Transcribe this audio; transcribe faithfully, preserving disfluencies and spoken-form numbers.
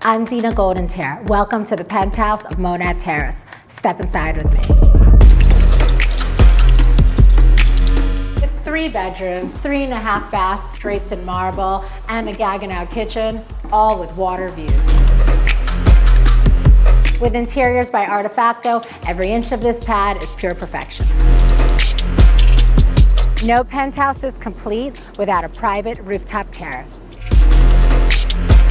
I'm Dina Golden-Terre. Welcome to the penthouse of Monad Terrace. Step inside with me. With three bedrooms, three and a half baths draped in marble, and a Gaggenau kitchen, all with water views. With interiors by Artefacto, every inch of this pad is pure perfection. No penthouse is complete without a private rooftop terrace.